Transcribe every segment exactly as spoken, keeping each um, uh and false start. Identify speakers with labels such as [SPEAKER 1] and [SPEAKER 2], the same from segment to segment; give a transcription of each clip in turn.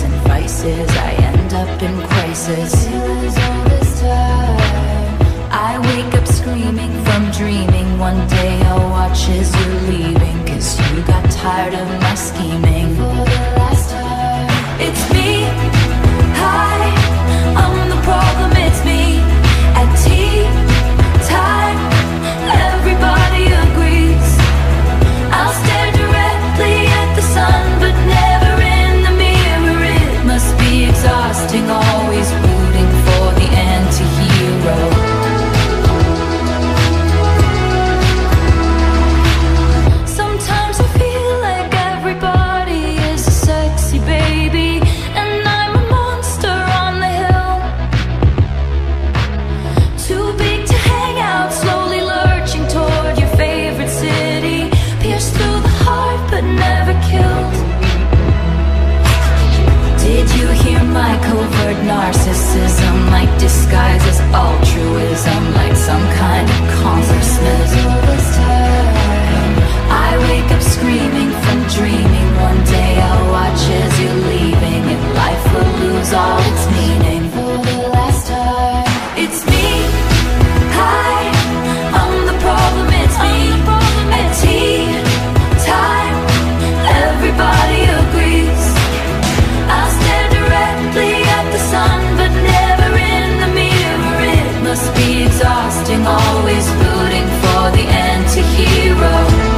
[SPEAKER 1] and vices, I end up in crisis. All this time I wake up screaming from dreaming. One day I'll watch as you're leaving, cause you got tired of my scheming. For the last time, it's me. Hi, I'm the problem, it's me. At tea time, everybody agrees. I'll stare directly at the sun, but never in the mirror. It must be exhausting, always rooting for the anti-hero. Sometimes I feel like everybody is a sexy baby, and I'm a monster on the hill. Too big to hang out, slowly lurching toward your favorite city. Pierced through the heart, but never killed. Did you hear my covert narcissism? Like disguises altruism, like some kind of congressman. All this time I wake up screaming from dreaming. One day I'll watch as you're leaving, and life will lose all its meaning. For the last time, it's me. Hi, I'm the problem, it's me. At tea time, everybody agrees. I'll stare directly at the sun, but never in the mirror. It must be exhausting, always rooting for the anti-hero.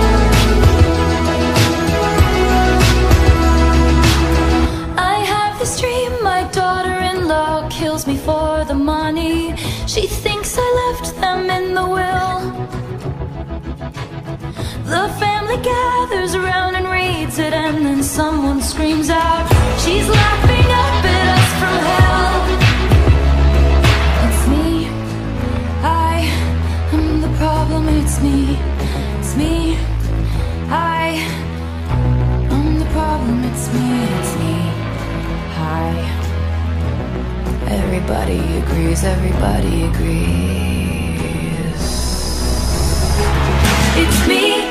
[SPEAKER 1] I have this dream, my daughter-in-law kills me for the money. She thinks I left them in the will. The family gathers around and reads it, and then someone screams out, she's laughing up at us from hell. It's me. I am the problem, it's me. It's me. I am the problem, it's me. It's me. Hi. Everybody agrees, everybody agrees. It's me.